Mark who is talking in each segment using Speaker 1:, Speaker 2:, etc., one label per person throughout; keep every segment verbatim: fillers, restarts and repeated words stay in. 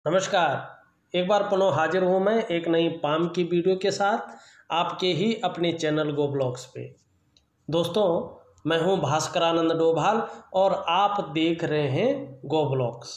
Speaker 1: नमस्कार। एक बार पुनः हाजिर हूँ मैं एक नई पाम की वीडियो के साथ आपके ही अपने चैनल गो ब्लॉग्स पे। दोस्तों, मैं हूँ भास्करानंद डोभाल और आप देख रहे हैं गो ब्लॉग्स।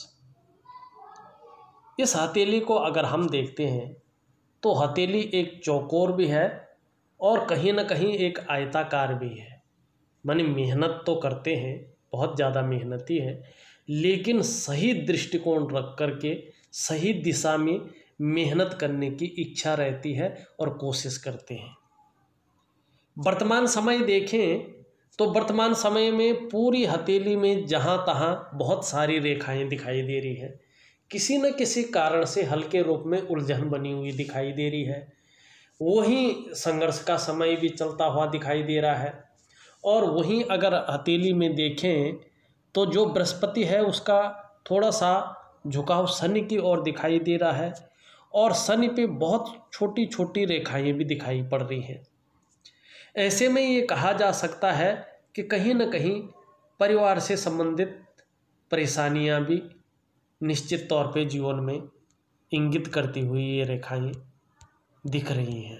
Speaker 1: इस हथेली को अगर हम देखते हैं तो हथेली एक चौकोर भी है और कहीं ना कहीं एक आयताकार भी है। माने मेहनत तो करते हैं, बहुत ज़्यादा मेहनती है, लेकिन सही दृष्टिकोण रख करके सही दिशा में मेहनत करने की इच्छा रहती है और कोशिश करते हैं। वर्तमान समय देखें तो वर्तमान समय में पूरी हथेली में जहाँ तहाँ बहुत सारी रेखाएं दिखाई दे रही है। किसी न किसी कारण से हल्के रूप में उलझन बनी हुई दिखाई दे रही है। वहीं संघर्ष का समय भी चलता हुआ दिखाई दे रहा है। और वहीं अगर हथेली में देखें तो जो बृहस्पति है उसका थोड़ा सा झुकाव शनि की ओर दिखाई दे रहा है और शनि पे बहुत छोटी छोटी रेखाएं भी दिखाई पड़ रही हैं। ऐसे में ये कहा जा सकता है कि कहीं न कहीं परिवार से संबंधित परेशानियां भी निश्चित तौर पे जीवन में इंगित करती हुई ये रेखाएं दिख रही हैं।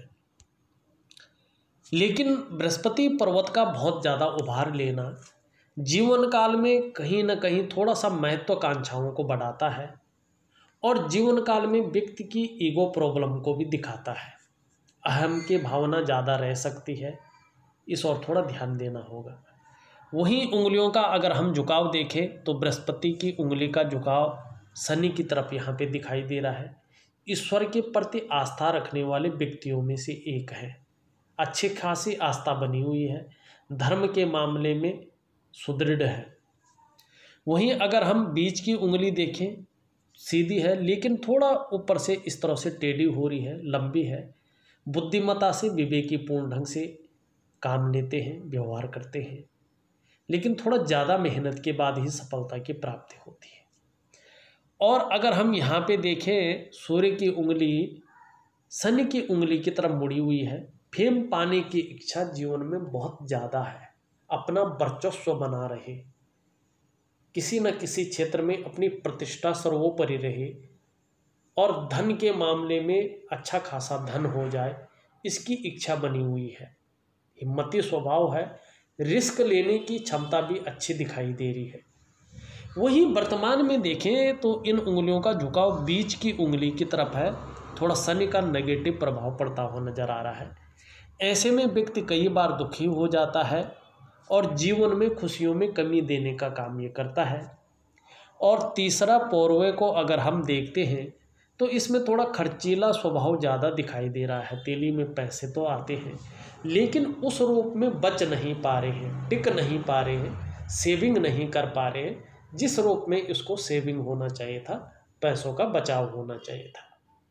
Speaker 1: लेकिन बृहस्पति पर्वत का बहुत ज़्यादा उभार लेना जीवन काल में कहीं ना कहीं थोड़ा सा महत्वाकांक्षाओं को बढ़ाता है और जीवन काल में व्यक्ति की ईगो प्रॉब्लम को भी दिखाता है। अहम की भावना ज़्यादा रह सकती है, इस और थोड़ा ध्यान देना होगा। वहीं उंगलियों का अगर हम झुकाव देखें तो बृहस्पति की उंगली का झुकाव शनि की तरफ यहाँ पे दिखाई दे रहा है। ईश्वर के प्रति आस्था रखने वाले व्यक्तियों में से एक है। अच्छी खासी आस्था बनी हुई है, धर्म के मामले में सुदृढ़ है। वहीं अगर हम बीच की उंगली देखें, सीधी है लेकिन थोड़ा ऊपर से इस तरह से टेढ़ी हो रही है, लंबी है। बुद्धिमत्ता से विवेकीपूर्ण ढंग से काम लेते हैं, व्यवहार करते हैं, लेकिन थोड़ा ज़्यादा मेहनत के बाद ही सफलता की प्राप्ति होती है। और अगर हम यहाँ पे देखें, सूर्य की उंगली शनि की उंगली की तरफ मुड़ी हुई है। फेम पाने की इच्छा जीवन में बहुत ज़्यादा है, अपना वर्चस्व बना रहे, किसी न किसी क्षेत्र में अपनी प्रतिष्ठा सर्वोपरि रहे और धन के मामले में अच्छा खासा धन हो जाए, इसकी इच्छा बनी हुई है। हिम्मती स्वभाव है, रिस्क लेने की क्षमता भी अच्छी दिखाई दे रही है। वहीं वर्तमान में देखें तो इन उंगलियों का झुकाव बीच की उंगली की तरफ है। थोड़ा शनि का नेगेटिव प्रभाव पड़ता हुआ नजर आ रहा है। ऐसे में व्यक्ति कई बार दुखी हो जाता है और जीवन में खुशियों में कमी देने का काम ये करता है। और तीसरा पौरवे को अगर हम देखते हैं तो इसमें थोड़ा खर्चीला स्वभाव ज़्यादा दिखाई दे रहा है। हथेली में पैसे तो आते हैं लेकिन उस रूप में बच नहीं पा रहे हैं, टिक नहीं पा रहे हैं, सेविंग नहीं कर पा रहे हैं जिस रूप में इसको सेविंग होना चाहिए था, पैसों का बचाव होना चाहिए था।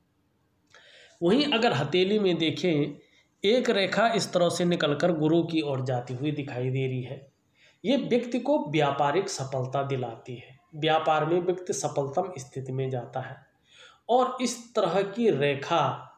Speaker 1: वहीं अगर हथेली में देखें, एक रेखा इस तरह से निकलकर गुरु की ओर जाती हुई दिखाई दे रही है। ये व्यक्ति को व्यापारिक सफलता दिलाती है। व्यापार में व्यक्ति सफलतम स्थिति में जाता है और इस तरह की रेखा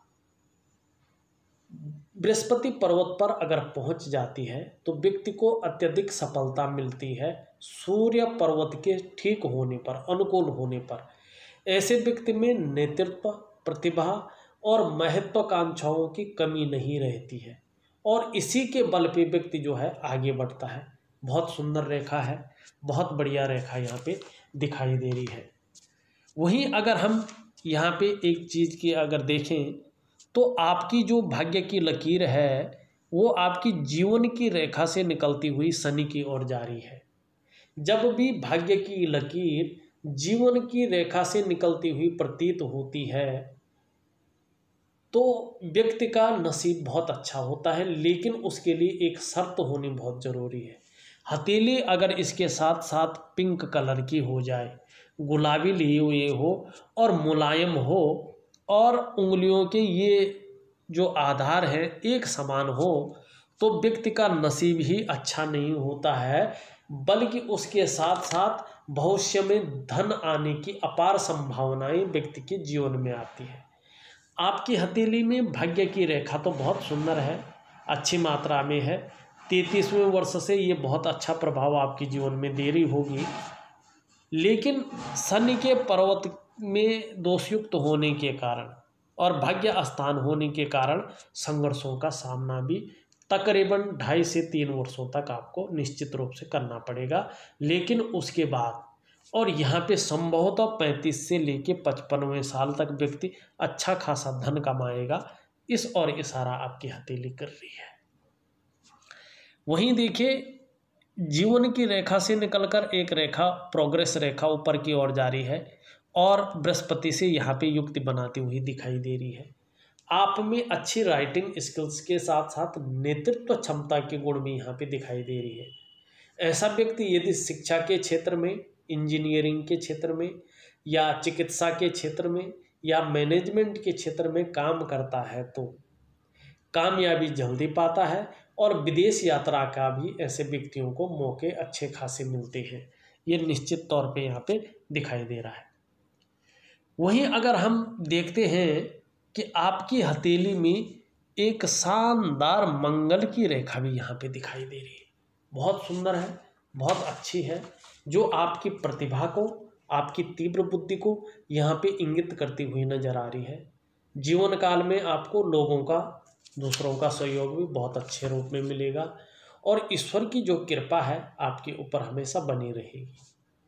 Speaker 1: बृहस्पति पर्वत पर अगर पहुंच जाती है तो व्यक्ति को अत्यधिक सफलता मिलती है सूर्य पर्वत के ठीक होने पर, अनुकूल होने पर। ऐसे व्यक्ति में नेतृत्व, प्रतिभा और महत्वाकांक्षाओं की कमी नहीं रहती है और इसी के बल पे व्यक्ति जो है आगे बढ़ता है। बहुत सुंदर रेखा है, बहुत बढ़िया रेखा यहाँ पे दिखाई दे रही है। वहीं अगर हम यहाँ पे एक चीज़ की अगर देखें तो आपकी जो भाग्य की लकीर है वो आपकी जीवन की रेखा से निकलती हुई शनि की ओर जा रही है। जब भी भाग्य की लकीर जीवन की रेखा से निकलती हुई प्रतीत होती है तो व्यक्ति का नसीब बहुत अच्छा होता है, लेकिन उसके लिए एक शर्त होनी बहुत ज़रूरी है। हथेली अगर इसके साथ साथ पिंक कलर की हो जाए, गुलाबी लिए हुए हो और मुलायम हो और उंगलियों के ये जो आधार है एक समान हो तो व्यक्ति का नसीब ही अच्छा नहीं होता है, बल्कि उसके साथ साथ भविष्य में धन आने की अपार संभावनाएं व्यक्ति के जीवन में आती है। आपकी हथेली में भाग्य की रेखा तो बहुत सुंदर है, अच्छी मात्रा में है। तैंतीसवें वर्ष से ये बहुत अच्छा प्रभाव आपके जीवन में दे रही होगी, लेकिन शनि के पर्वत में दोषयुक्त होने के कारण और भाग्य स्थान होने के कारण संघर्षों का सामना भी तकरीबन ढाई से तीन वर्षों तक आपको निश्चित रूप से करना पड़ेगा। लेकिन उसके बाद और यहाँ पे संभवतः पैंतीस से लेके पचपनवें साल तक व्यक्ति अच्छा खासा धन कमाएगा। इस और इशारा आपकी हथेली कर रही है। वहीं देखिए, जीवन की रेखा से निकलकर एक रेखा प्रोग्रेस रेखा ऊपर की ओर जा रही है और बृहस्पति से यहाँ पे युक्ति बनाती हुई दिखाई दे रही है। आप में अच्छी राइटिंग स्किल्स के साथ साथ नेतृत्व क्षमता के गुण भी यहाँ पे दिखाई दे रही है। ऐसा व्यक्ति यदि शिक्षा के क्षेत्र में, इंजीनियरिंग के क्षेत्र में या चिकित्सा के क्षेत्र में या मैनेजमेंट के क्षेत्र में काम करता है तो कामयाबी जल्दी पाता है और विदेश यात्रा का भी ऐसे व्यक्तियों को मौके अच्छे खासे मिलते हैं। ये निश्चित तौर पे यहाँ पे दिखाई दे रहा है। वहीं अगर हम देखते हैं कि आपकी हथेली में एक शानदार मंगल की रेखा भी यहाँ पे दिखाई दे रही है। बहुत सुंदर है, बहुत अच्छी है, जो आपकी प्रतिभा को, आपकी तीव्र बुद्धि को यहाँ पे इंगित करती हुई नजर आ रही है। जीवन काल में आपको लोगों का, दूसरों का सहयोग भी बहुत अच्छे रूप में मिलेगा और ईश्वर की जो कृपा है आपके ऊपर हमेशा बनी रहेगी।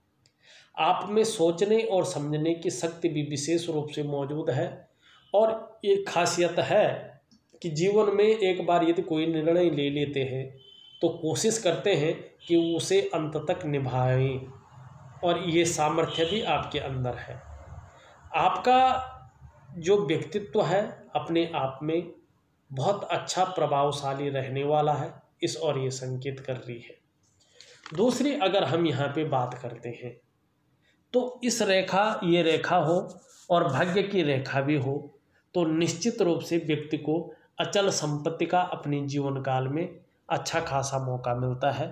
Speaker 1: आप में सोचने और समझने की शक्ति भी विशेष रूप से मौजूद है और एक खासियत है कि जीवन में एक बार यदि कोई निर्णय ले लेते हैं तो कोशिश करते हैं कि उसे अंत तक निभाएं और ये सामर्थ्य भी आपके अंदर है। आपका जो व्यक्तित्व है अपने आप में बहुत अच्छा प्रभावशाली रहने वाला है, इस और ये संकेत कर रही है। दूसरी अगर हम यहाँ पे बात करते हैं तो इस रेखा, ये रेखा हो और भाग्य की रेखा भी हो तो निश्चित रूप से व्यक्ति को अचल संपत्ति का अपने जीवन काल में अच्छा खासा मौका मिलता है,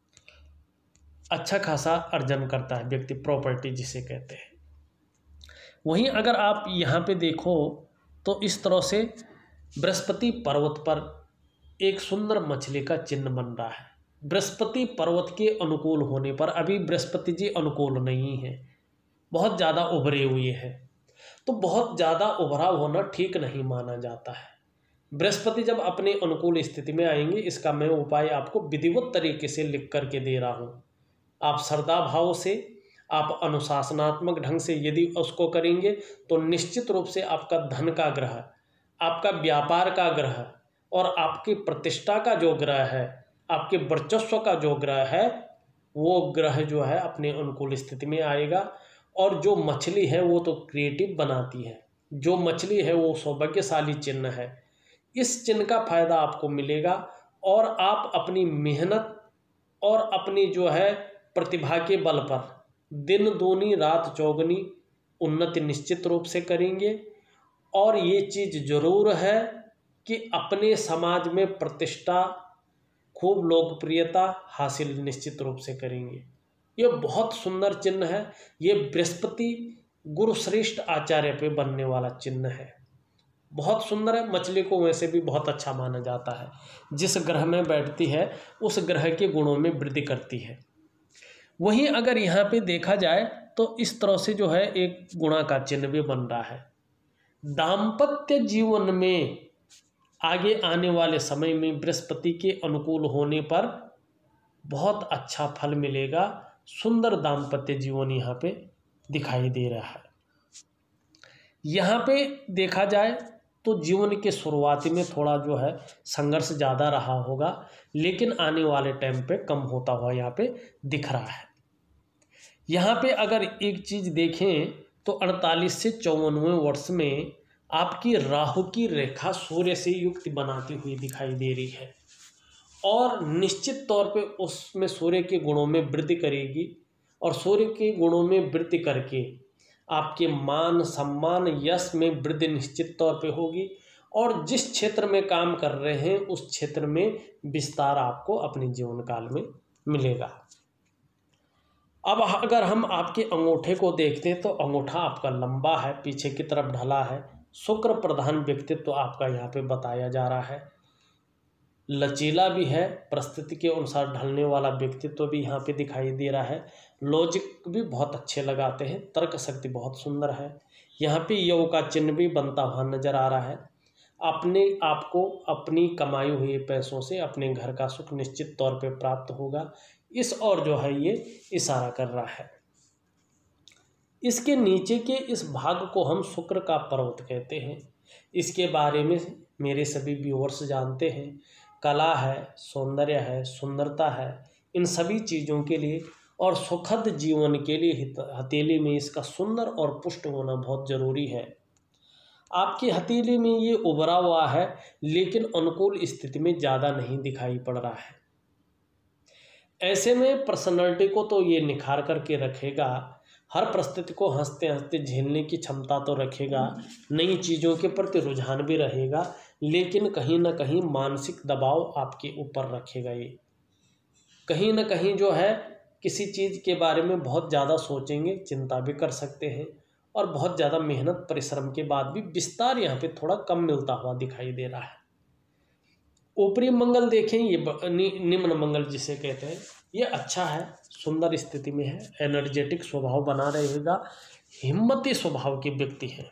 Speaker 1: अच्छा खासा अर्जन करता है व्यक्ति, प्रॉपर्टी जिसे कहते हैं। वहीं अगर आप यहाँ पे देखो तो इस तरह से बृहस्पति पर्वत पर एक सुंदर मछली का चिन्ह बन रहा है। बृहस्पति पर्वत के अनुकूल होने पर, अभी बृहस्पति जी अनुकूल नहीं है, बहुत ज़्यादा उभरे हुए हैं, तो बहुत ज़्यादा उभरा होना ठीक नहीं माना जाता है। बृहस्पति जब अपने अनुकूल स्थिति में आएंगे, इसका मैं उपाय आपको विधिवत तरीके से लिख करके दे रहा हूँ। आप श्रद्धा भाव से, आप अनुशासनात्मक ढंग से यदि उसको करेंगे तो निश्चित रूप से आपका धन का ग्रह, आपका व्यापार का ग्रह और आपकी प्रतिष्ठा का जो ग्रह है, आपके वर्चस्व का जो ग्रह है, वो ग्रह जो है अपने अनुकूल स्थिति में आएगा। और जो मछली है वो तो क्रिएटिव बनाती है, जो मछली है वो सौभाग्यशाली चिन्ह है। इस चिन्ह का फायदा आपको मिलेगा और आप अपनी मेहनत और अपनी जो है प्रतिभा के बल पर दिन दूनी रात चौगनी उन्नति निश्चित रूप से करेंगे। और ये चीज़ जरूर है कि अपने समाज में प्रतिष्ठा, खूब लोकप्रियता हासिल निश्चित रूप से करेंगे। ये बहुत सुंदर चिन्ह है। ये बृहस्पति गुरुश्रेष्ठ आचार्य पे बनने वाला चिन्ह है, बहुत सुंदर है। मछली को वैसे भी बहुत अच्छा माना जाता है, जिस ग्रह में बैठती है उस ग्रह के गुणों में वृद्धि करती है। वहीं अगर यहाँ पे देखा जाए तो इस तरह से जो है एक गुणा का चिन्ह भी बन रहा है। दाम्पत्य जीवन में आगे आने वाले समय में बृहस्पति के अनुकूल होने पर बहुत अच्छा फल मिलेगा। सुंदर दाम्पत्य जीवन यहाँ पे दिखाई दे रहा है। यहाँ पे देखा जाए तो जीवन के शुरुआती में थोड़ा जो है संघर्ष ज़्यादा रहा होगा, लेकिन आने वाले टाइम पे कम होता हुआ यहाँ पे दिख रहा है। यहाँ पे अगर एक चीज़ देखें तो अड़तालीस से चौवनवें वर्ष में आपकी राहु की रेखा सूर्य से युक्त बनाती हुई दिखाई दे रही है और निश्चित तौर पे उसमें सूर्य के गुणों में वृद्धि करेगी और सूर्य के गुणों में वृद्धि करके आपके मान सम्मान यश में वृद्धि निश्चित तौर पे होगी और जिस क्षेत्र में काम कर रहे हैं उस क्षेत्र में विस्तार आपको अपने जीवन काल में मिलेगा। अब अगर हम आपके अंगूठे को देखते हैं तो अंगूठा आपका लंबा है, पीछे की तरफ ढला है। शुक्र प्रधान व्यक्तित्व आपका यहाँ पे बताया जा रहा है। लचीला भी है, परिस्थिति के अनुसार ढलने वाला व्यक्तित्व भी यहाँ पे दिखाई दे रहा है। लॉजिक भी बहुत अच्छे लगाते हैं, तर्क शक्ति बहुत सुंदर है। यहाँ पे यव का चिन्ह भी बनता हुआ नजर आ रहा है। अपने आप को अपनी कमाई हुए पैसों से अपने घर का सुख निश्चित तौर पे प्राप्त होगा, इस और जो है ये इशारा कर रहा है। इसके नीचे के इस भाग को हम शुक्र का पर्वत कहते हैं। इसके बारे में मेरे सभी व्यूअर्स जानते हैं। कला है, सौंदर्य है, सुंदरता है, इन सभी चीज़ों के लिए और सुखद जीवन के लिए हथेली में इसका सुंदर और पुष्ट होना बहुत ज़रूरी है। आपकी हथेली में ये उभरा हुआ है, लेकिन अनुकूल स्थिति में ज़्यादा नहीं दिखाई पड़ रहा है। ऐसे में पर्सनालिटी को तो ये निखार करके रखेगा, हर परिस्थिति को हंसते हंसते झेलने की क्षमता तो रखेगा, नई चीज़ों के प्रति रुझान भी रहेगा, लेकिन कहीं ना कहीं मानसिक दबाव आपके ऊपर रखेगा। ये कहीं ना कहीं जो है किसी चीज़ के बारे में बहुत ज़्यादा सोचेंगे, चिंता भी कर सकते हैं, और बहुत ज़्यादा मेहनत परिश्रम के बाद भी विस्तार यहाँ पे थोड़ा कम मिलता हुआ दिखाई दे रहा है। ऊपरी मंगल देखें, ये नि, निम्न मंगल जिसे कहते हैं, ये अच्छा है, सुंदर स्थिति में है, एनर्जेटिक स्वभाव बना रहेगा, हिम्मती स्वभाव के व्यक्ति हैं।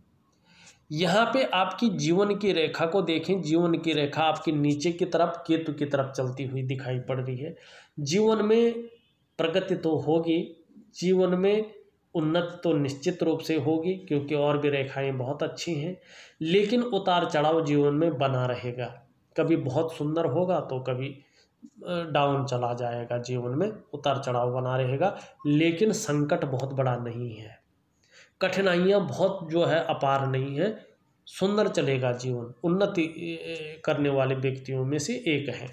Speaker 1: यहाँ पे आपकी जीवन की रेखा को देखें, जीवन की रेखा आपकी नीचे की तरफ केतु की तरफ चलती हुई दिखाई पड़ रही है। जीवन में प्रगति तो होगी, जीवन में उन्नति तो निश्चित रूप से होगी, क्योंकि और भी रेखाएं बहुत अच्छी हैं, लेकिन उतार चढ़ाव जीवन में बना रहेगा। कभी बहुत सुंदर होगा तो कभी डाउन चला जाएगा, जीवन में उतार चढ़ाव बना रहेगा, लेकिन संकट बहुत बड़ा नहीं है, कठिनाइयाँ बहुत जो है अपार नहीं है, सुंदर चलेगा जीवन, उन्नति करने वाले व्यक्तियों में से एक है।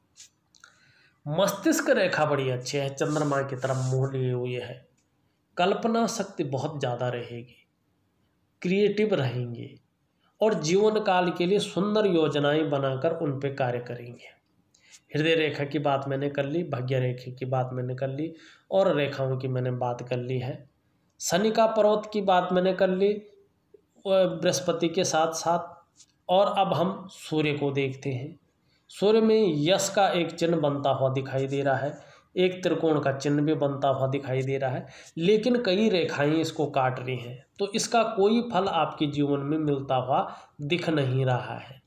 Speaker 1: मस्तिष्क रेखा बड़ी अच्छी है, चंद्रमा की तरफ मुँह लिए हुए है, कल्पना शक्ति बहुत ज़्यादा रहेगी, क्रिएटिव रहेंगे और जीवन काल के लिए सुंदर योजनाएं बनाकर उन पे कार्य करेंगे। हृदय रेखा की बात मैंने कर ली, भाग्य रेखा की बात मैंने कर ली, और रेखाओं की मैंने बात कर ली है। शनि का पर्वत की बात मैंने कर ली बृहस्पति के साथ साथ। और अब हम सूर्य को देखते हैं। सूर्य में यश का एक चिन्ह बनता हुआ दिखाई दे रहा है, एक त्रिकोण का चिन्ह भी बनता हुआ दिखाई दे रहा है, लेकिन कई रेखाएं इसको काट रही हैं, तो इसका कोई फल आपके जीवन में मिलता हुआ दिख नहीं रहा है।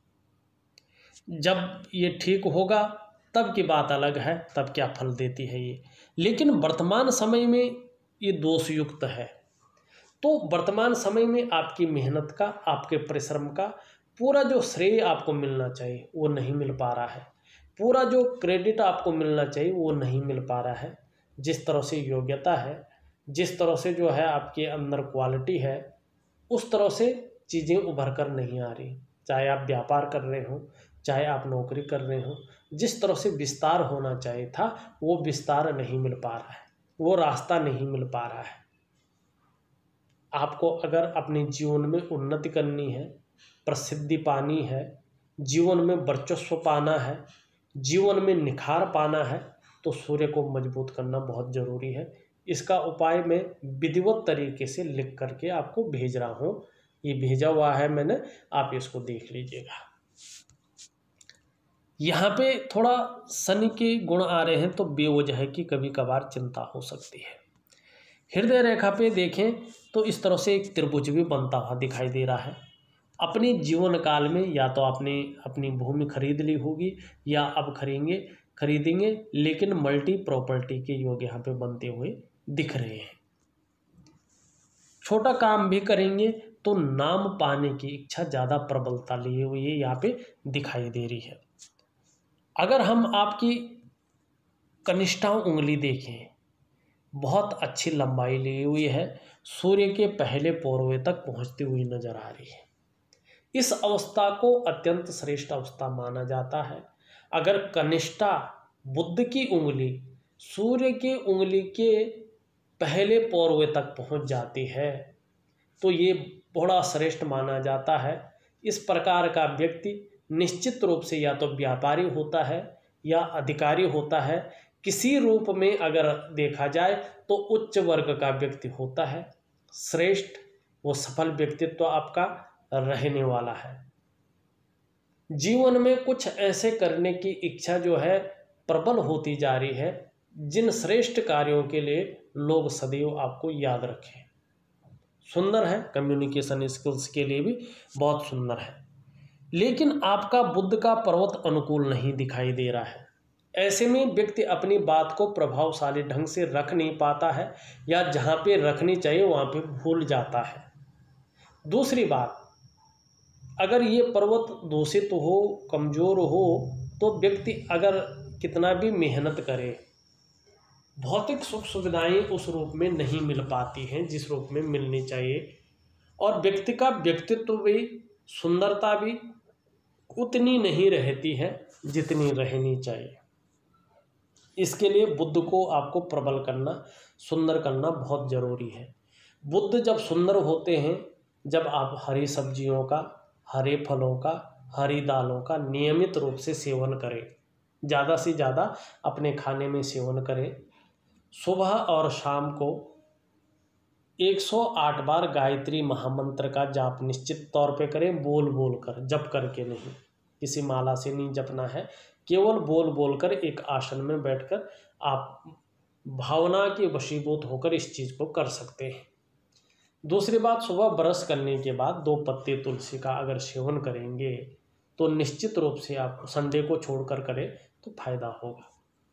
Speaker 1: जब ये ठीक होगा तब की बात अलग है, तब क्या फल देती है ये, लेकिन वर्तमान समय में ये दोषयुक्त है। तो वर्तमान समय में आपकी मेहनत का, आपके परिश्रम का पूरा जो श्रेय आपको मिलना चाहिए वो नहीं मिल पा रहा है, पूरा जो क्रेडिट आपको मिलना चाहिए वो नहीं मिल पा रहा है। जिस तरह से योग्यता है, जिस तरह से जो है आपके अंदर क्वालिटी है, उस तरह से चीज़ें उभर कर नहीं आ रही। चाहे आप व्यापार कर रहे हो, चाहे आप नौकरी कर रहे हो, जिस तरह से विस्तार होना चाहिए था वो विस्तार नहीं मिल पा रहा है, वो रास्ता नहीं मिल पा रहा है। आपको अगर अपने जीवन में उन्नति करनी है, प्रसिद्धि पानी है, जीवन में वर्चस्व पाना है, जीवन में निखार पाना है, तो सूर्य को मजबूत करना बहुत ज़रूरी है। इसका उपाय मैं विधिवत तरीके से लिख करके आपको भेज रहा हूँ, ये भेजा हुआ है मैंने, आप इसको देख लीजिएगा। यहाँ पे थोड़ा शनि के गुण आ रहे हैं, तो बेवजह की कभी कभार चिंता हो सकती है। हृदय रेखा पे देखें तो इस तरह से एक त्रिभुज भी बनता हुआ दिखाई दे रहा है। अपने जीवन काल में या तो आपने अपनी भूमि खरीद ली होगी या अब खरीदेंगे खरीदेंगे लेकिन मल्टी प्रॉपर्टी के योग यहाँ पे बनते हुए दिख रहे हैं। छोटा काम भी करेंगे तो नाम पाने की इच्छा ज़्यादा प्रबलता लिए हुए यहाँ पे दिखाई दे रही है। अगर हम आपकी कनिष्ठा उंगली देखें, बहुत अच्छी लंबाई ली हुई है, सूर्य के पहले पौरवे तक पहुँचती हुई नजर आ रही है। इस अवस्था को अत्यंत श्रेष्ठ अवस्था माना जाता है। अगर कनिष्ठा बुध की उंगली सूर्य की उंगली के पहले पौरवे तक पहुंच जाती है तो ये बड़ा श्रेष्ठ माना जाता है। इस प्रकार का व्यक्ति निश्चित रूप से या तो व्यापारी होता है या अधिकारी होता है, किसी रूप में अगर देखा जाए तो उच्च वर्ग का व्यक्ति होता है। श्रेष्ठ वो सफल व्यक्तित्व आपका रहने वाला है। जीवन में कुछ ऐसे करने की इच्छा जो है प्रबल होती जा रही है, जिन श्रेष्ठ कार्यों के लिए लोग सदैव आपको याद रखें। सुंदर है, कम्युनिकेशन स्किल्स के लिए भी बहुत सुंदर है। लेकिन आपका बुध का पर्वत अनुकूल नहीं दिखाई दे रहा है। ऐसे में व्यक्ति अपनी बात को प्रभावशाली ढंग से रख नहीं पाता है, या जहाँ पे रखनी चाहिए वहाँ पे भूल जाता है। दूसरी बात, अगर ये पर्वत दूषित हो, कमज़ोर हो, तो व्यक्ति अगर कितना भी मेहनत करे, भौतिक सुख सुविधाएं उस रूप में नहीं मिल पाती हैं जिस रूप में मिलनी चाहिए, और व्यक्ति का व्यक्तित्व भी, सुंदरता भी उतनी नहीं रहती है जितनी रहनी चाहिए। इसके लिए बुध को आपको प्रबल करना, सुंदर करना बहुत ज़रूरी है। बुध जब सुंदर होते हैं, जब आप हरी सब्जियों का, हरे फलों का, हरी दालों का नियमित रूप से सेवन करें, ज़्यादा से ज़्यादा अपने खाने में सेवन करें। सुबह और शाम को एक सौ आठ बार गायत्री महामंत्र का जाप निश्चित तौर पे करें, बोल बोल कर, जप करके नहीं, किसी माला से नहीं जपना है, केवल बोल बोल कर एक आसन में बैठकर आप भावना के वशीभूत होकर इस चीज़ को कर सकते हैं। दूसरी बात, सुबह ब्रश करने के बाद दो पत्ते तुलसी का अगर सेवन करेंगे तो निश्चित रूप से आप संडे को छोड़कर करें तो फायदा होगा।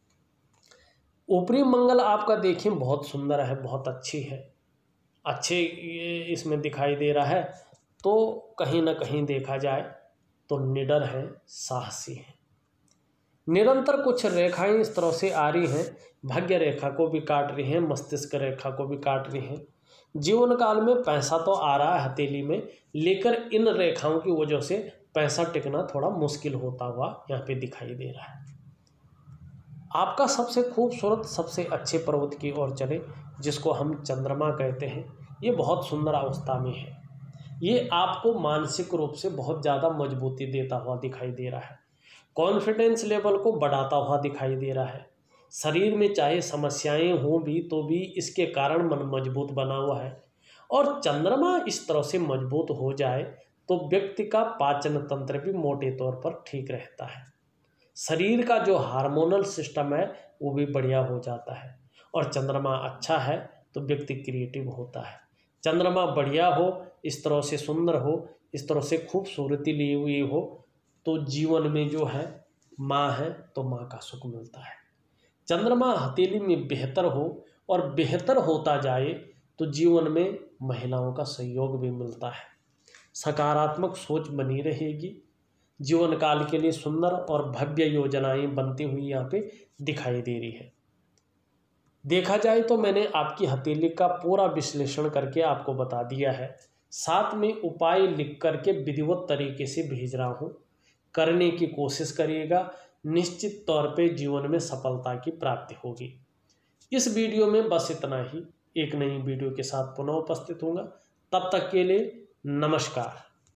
Speaker 1: ऊपरी मंगल आपका देखें बहुत सुंदर है, बहुत अच्छी है, अच्छे इसमें दिखाई दे रहा है। तो कहीं ना कहीं देखा जाए तो निडर है, साहसी है। निरंतर कुछ रेखाएं इस तरह से आ रही हैं, भाग्य रेखा को भी काट रही हैं, मस्तिष्क रेखा को भी काट रही हैं। जीवन काल में पैसा तो आ रहा है हथेली में, लेकर इन रेखाओं की वजह से पैसा टिकना थोड़ा मुश्किल होता हुआ यहाँ पे दिखाई दे रहा है। आपका सबसे खूबसूरत, सबसे अच्छे पर्वत की ओर चले, जिसको हम चंद्रमा कहते हैं, ये बहुत सुंदर अवस्था में है। ये आपको मानसिक रूप से बहुत ज़्यादा मजबूती देता हुआ दिखाई दे रहा है, कॉन्फिडेंस लेवल को बढ़ाता हुआ दिखाई दे रहा है। शरीर में चाहे समस्याएं हों भी तो भी इसके कारण मन मजबूत बना हुआ है। और चंद्रमा इस तरह से मजबूत हो जाए तो व्यक्ति का पाचन तंत्र भी मोटे तौर पर ठीक रहता है, शरीर का जो हार्मोनल सिस्टम है वो भी बढ़िया हो जाता है। और चंद्रमा अच्छा है तो व्यक्ति क्रिएटिव होता है। चंद्रमा बढ़िया हो, इस तरह से सुंदर हो, इस तरह से खूबसूरती ली हुई हो, तो जीवन में जो है माँ है तो माँ का सुख मिलता है। चंद्रमा हथेली में बेहतर हो और बेहतर होता जाए तो जीवन में महिलाओं का सहयोग भी मिलता है, सकारात्मक सोच बनी रहेगी, जीवन काल के लिए सुंदर और भव्य योजनाएं बनती हुई यहाँ पे दिखाई दे रही है। देखा जाए तो मैंने आपकी हथेली का पूरा विश्लेषण करके आपको बता दिया है, साथ में उपाय लिख करके विधिवत तरीके से भेज रहा हूँ। करने की कोशिश करिएगा, निश्चित तौर पे जीवन में सफलता की प्राप्ति होगी। इस वीडियो में बस इतना ही। एक नई वीडियो के साथ पुनः उपस्थित होऊंगा, तब तक के लिए नमस्कार।